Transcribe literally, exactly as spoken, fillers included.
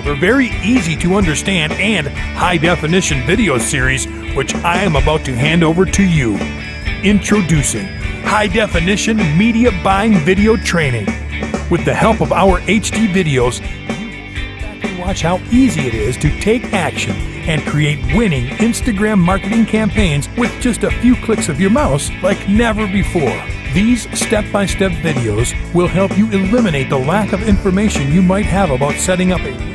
a very easy to understand and high-definition video series, which I am about to hand over to you. Introducing High-Definition Media Buying Video Training. With the help of our H D videos, you can watch how easy it is to take action and create winning Instagram marketing campaigns with just a few clicks of your mouse like never before. These step-by-step videos will help you eliminate the lack of information you might have about setting up a